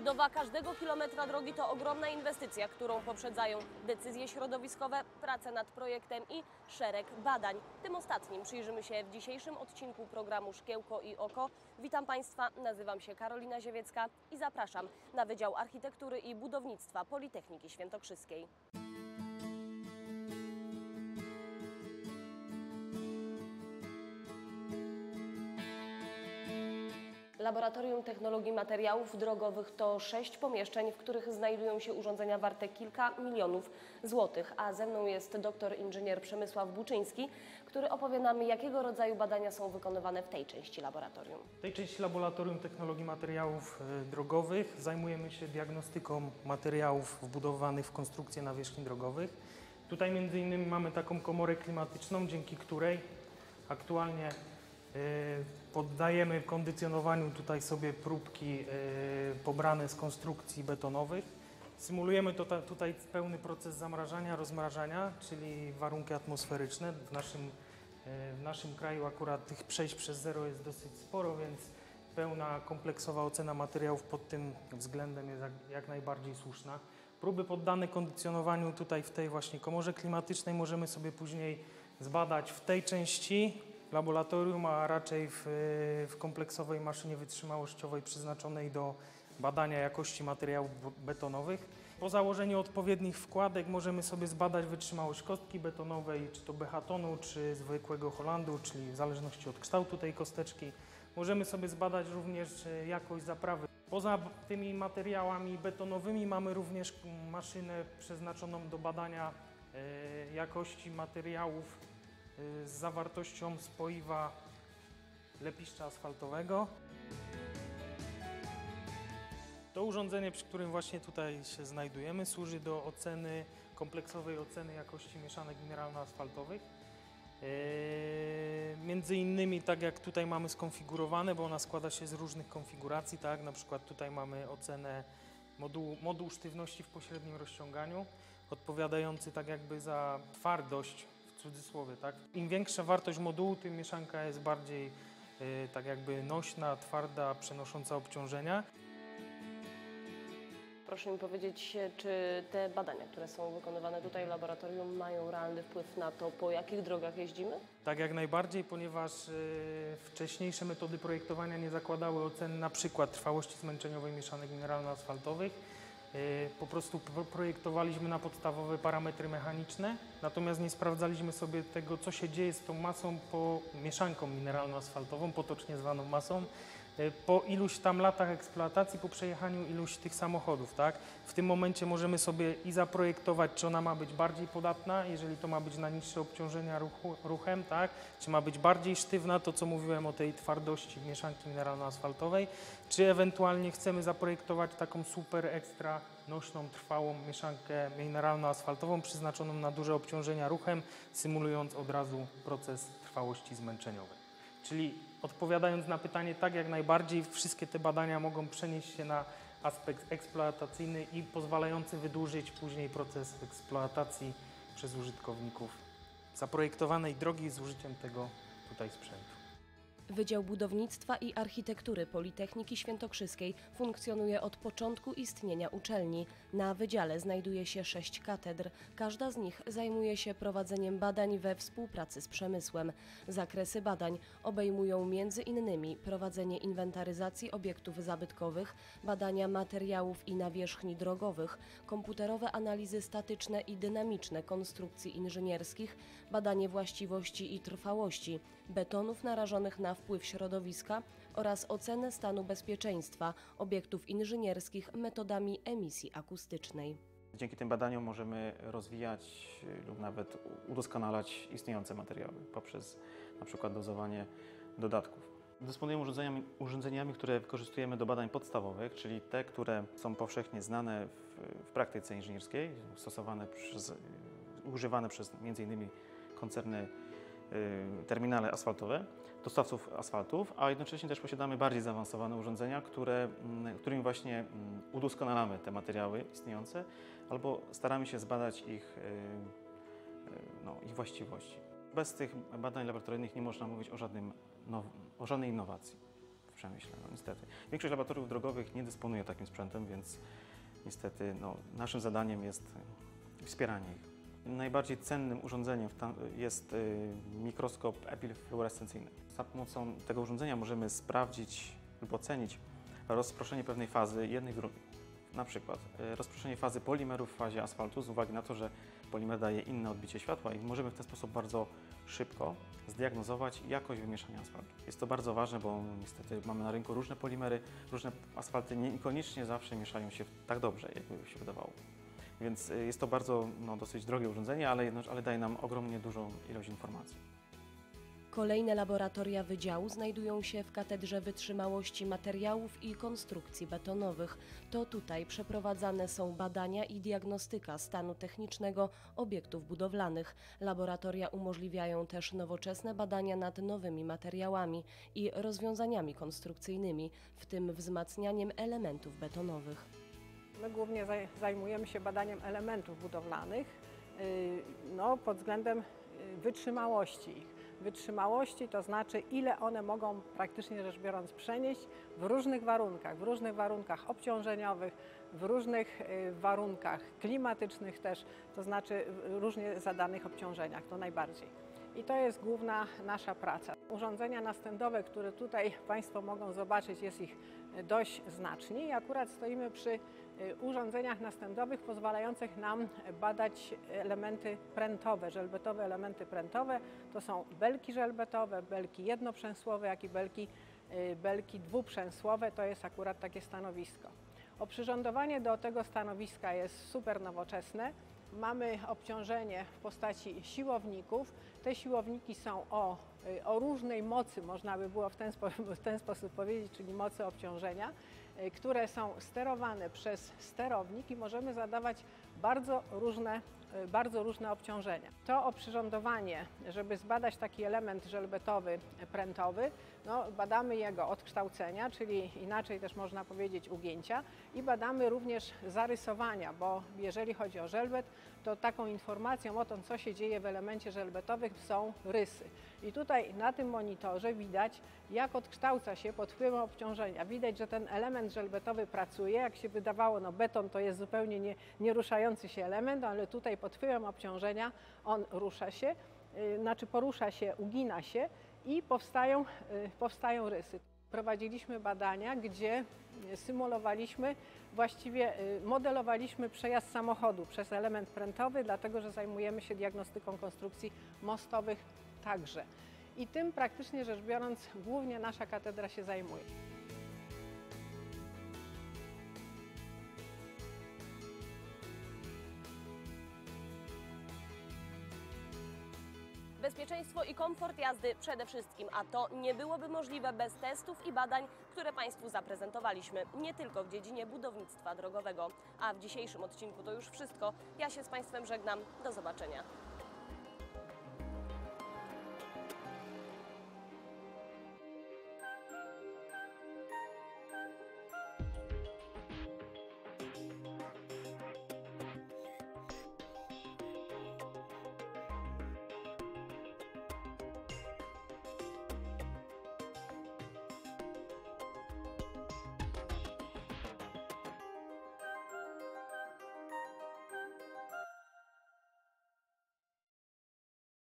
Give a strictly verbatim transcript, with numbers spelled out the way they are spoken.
Budowa każdego kilometra drogi to ogromna inwestycja, którą poprzedzają decyzje środowiskowe, prace nad projektem i szereg badań. Tym ostatnim przyjrzymy się w dzisiejszym odcinku programu Szkiełko i Oko. Witam Państwa, nazywam się Karolina Ziewiecka i zapraszam na Wydział Architektury i Budownictwa Politechniki Świętokrzyskiej. Laboratorium Technologii Materiałów Drogowych to sześć pomieszczeń, w których znajdują się urządzenia warte kilka milionów złotych. A ze mną jest doktor inżynier Przemysław Buczyński, który opowie nam, jakiego rodzaju badania są wykonywane w tej części laboratorium. W tej części Laboratorium Technologii Materiałów Drogowych zajmujemy się diagnostyką materiałów wbudowanych w konstrukcje nawierzchni drogowych. Tutaj między innymi mamy taką komorę klimatyczną, dzięki której aktualnie poddajemy kondycjonowaniu tutaj sobie próbki pobrane z konstrukcji betonowych. Symulujemy to tutaj pełny proces zamrażania, rozmrażania, czyli warunki atmosferyczne. W naszym, w naszym kraju akurat tych przejść przez zero jest dosyć sporo, więc pełna kompleksowa ocena materiałów pod tym względem jest jak, jak najbardziej słuszna. Próby poddane kondycjonowaniu tutaj w tej właśnie komorze klimatycznej możemy sobie później zbadać w tej części laboratorium, a raczej w, w kompleksowej maszynie wytrzymałościowej przeznaczonej do badania jakości materiałów betonowych. Po założeniu odpowiednich wkładek możemy sobie zbadać wytrzymałość kostki betonowej, czy to behatonu, czy zwykłego holandu, czyli w zależności od kształtu tej kosteczki. Możemy sobie zbadać również jakość zaprawy. Poza tymi materiałami betonowymi mamy również maszynę przeznaczoną do badania jakości materiałów z zawartością spoiwa lepiszcza asfaltowego. To urządzenie, przy którym właśnie tutaj się znajdujemy, służy do oceny, kompleksowej oceny jakości mieszanek mineralno-asfaltowych. Yy, między innymi, tak jak tutaj mamy skonfigurowane, bo ona składa się z różnych konfiguracji, tak, na przykład tutaj mamy ocenę modułu, moduł sztywności w pośrednim rozciąganiu, odpowiadający tak jakby za twardość, w cudzysłowie, tak? Im większa wartość modułu, tym mieszanka jest bardziej yy, tak jakby nośna, twarda, przenosząca obciążenia. Proszę mi powiedzieć, czy te badania, które są wykonywane tutaj w laboratorium, mają realny wpływ na to, po jakich drogach jeździmy? Tak, jak najbardziej, ponieważ yy, wcześniejsze metody projektowania nie zakładały oceny na przykład trwałości zmęczeniowej mieszanek mineralno-asfaltowych. Po prostu projektowaliśmy na podstawowe parametry mechaniczne, natomiast nie sprawdzaliśmy sobie tego, co się dzieje z tą masą po mieszanką mineralno-asfaltową, potocznie zwaną masą, po iluś tam latach eksploatacji, po przejechaniu iluś tych samochodów, tak? W tym momencie możemy sobie i zaprojektować, czy ona ma być bardziej podatna, jeżeli to ma być na niższe obciążenia ruchu, ruchem, tak? Czy ma być bardziej sztywna, to co mówiłem o tej twardości mieszanki mineralno-asfaltowej, czy ewentualnie chcemy zaprojektować taką super ekstra nośną, trwałą mieszankę mineralno-asfaltową przeznaczoną na duże obciążenia ruchem, symulując od razu proces trwałości zmęczeniowej. Czyli odpowiadając na pytanie, tak jak najbardziej, wszystkie te badania mogą przenieść się na aspekt eksploatacyjny i pozwalający wydłużyć później proces eksploatacji przez użytkowników zaprojektowanej drogi z użyciem tego tutaj sprzętu. Wydział Budownictwa i Architektury Politechniki Świętokrzyskiej funkcjonuje od początku istnienia uczelni. Na wydziale znajduje się sześć katedr. Każda z nich zajmuje się prowadzeniem badań we współpracy z przemysłem. Zakresy badań obejmują między innymi prowadzenie inwentaryzacji obiektów zabytkowych, badania materiałów i nawierzchni drogowych, komputerowe analizy statyczne i dynamiczne konstrukcji inżynierskich, badanie właściwości i trwałości betonów narażonych na wpływ środowiska oraz ocenę stanu bezpieczeństwa obiektów inżynierskich metodami emisji akustycznej. Dzięki tym badaniom możemy rozwijać lub nawet udoskonalać istniejące materiały poprzez na przykład dozowanie dodatków. Dysponujemy urządzeniami, urządzeniami, które wykorzystujemy do badań podstawowych, czyli te, które są powszechnie znane w, w praktyce inżynierskiej, stosowane przez, używane przez między innymi koncerny terminale asfaltowe, dostawców asfaltów, a jednocześnie też posiadamy bardziej zaawansowane urządzenia, które, którymi właśnie udoskonalamy te materiały istniejące albo staramy się zbadać ich, no, ich właściwości. Bez tych badań laboratoryjnych nie można mówić o, żadnym, o żadnej innowacji. W przemyśle, no niestety. Większość laboratoriów drogowych nie dysponuje takim sprzętem, więc niestety no, naszym zadaniem jest wspieranie ich. Najbardziej cennym urządzeniem jest mikroskop epifluorescencyjny. Za pomocą tego urządzenia możemy sprawdzić lub ocenić rozproszenie pewnej fazy jednej w drugiej. Na przykład rozproszenie fazy polimerów w fazie asfaltu z uwagi na to, że polimer daje inne odbicie światła i możemy w ten sposób bardzo szybko zdiagnozować jakość wymieszania asfaltu. Jest to bardzo ważne, bo niestety mamy na rynku różne polimery, różne asfalty niekoniecznie zawsze mieszają się tak dobrze, jakby się wydawało. Więc jest to bardzo no, dosyć drogie urządzenie, ale, jedno, ale daje nam ogromnie dużą ilość informacji. Kolejne laboratoria wydziału znajdują się w Katedrze Wytrzymałości Materiałów i Konstrukcji Betonowych. To tutaj przeprowadzane są badania i diagnostyka stanu technicznego obiektów budowlanych. Laboratoria umożliwiają też nowoczesne badania nad nowymi materiałami i rozwiązaniami konstrukcyjnymi, w tym wzmacnianiem elementów betonowych. My głównie zajmujemy się badaniem elementów budowlanych no, pod względem wytrzymałości ich. Wytrzymałości to znaczy, ile one mogą praktycznie rzecz biorąc przenieść w różnych warunkach, w różnych warunkach obciążeniowych, w różnych warunkach klimatycznych też, to znaczy w różnie zadanych obciążeniach, to najbardziej. I to jest główna nasza praca. Urządzenia nastędowe, które tutaj Państwo mogą zobaczyć, jest ich dość znacznie i akurat stoimy przy urządzeniach nastędowych pozwalających nam badać elementy prętowe, żelbetowe elementy prętowe. To są belki żelbetowe, belki jednoprzęsłowe, jak i belki, belki dwuprzęsłowe. To jest akurat takie stanowisko. Oprzyrządowanie do tego stanowiska jest super nowoczesne. Mamy obciążenie w postaci siłowników. Te siłowniki są o, o różnej mocy, można by było w ten, spo, w ten sposób powiedzieć, czyli mocy obciążenia, które są sterowane przez sterownik i możemy zadawać bardzo różne, bardzo różne obciążenia. To oprzyrządowanie, żeby zbadać taki element żelbetowy, prętowy, no, badamy jego odkształcenia, czyli inaczej też można powiedzieć ugięcia i badamy również zarysowania, bo jeżeli chodzi o żelbet, to taką informacją o tym, co się dzieje w elemencie żelbetowym są rysy. I tutaj na tym monitorze widać, jak odkształca się pod wpływem obciążenia. Widać, że ten element żelbetowy pracuje, jak się wydawało, no beton to jest zupełnie nie, nie ruszający się element, ale tutaj pod wpływem obciążenia on rusza się, yy, znaczy porusza się, ugina się i powstają, yy, powstają rysy. Prowadziliśmy badania, gdzie symulowaliśmy, właściwie modelowaliśmy przejazd samochodu przez element prętowy, dlatego że zajmujemy się diagnostyką konstrukcji mostowych także. I tym praktycznie rzecz biorąc głównie nasza katedra się zajmuje. Bezpieczeństwo i komfort jazdy przede wszystkim, a to nie byłoby możliwe bez testów i badań, które Państwu zaprezentowaliśmy, nie tylko w dziedzinie budownictwa drogowego. A w dzisiejszym odcinku to już wszystko. Ja się z Państwem żegnam. Do zobaczenia.